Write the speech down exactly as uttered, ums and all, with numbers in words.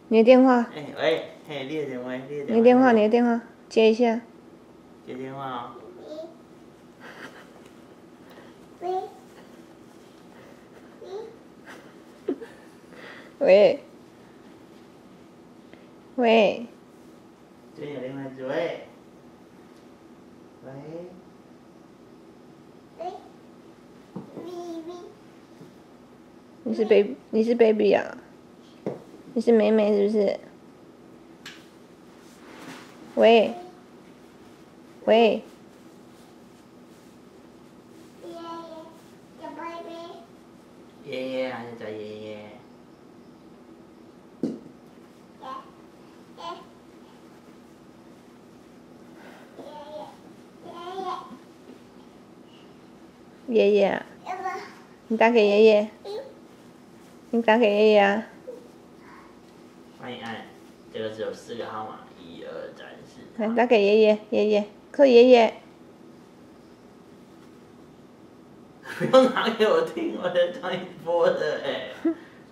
你的电话。 哎喂，嘿，你的电话，你的电话。 你的电话，你的电话，接一下。 接电话哦。 喂。 喂。喂。 接你电话，喂。喂。 喂。喂喂。 你是 baby， 你是 baby 啊？你是妹妹是不是？喂。喂。 爷爷，叫 baby。 爷爷还是叫爷爷？ 爷爷啊，你打给爷爷，你打给爷爷啊。 欢迎按，这个只有四个号码，一二三四。 来，打给爷爷，爷爷，克爷爷。 不用拿给我听，我在帮你播的哎。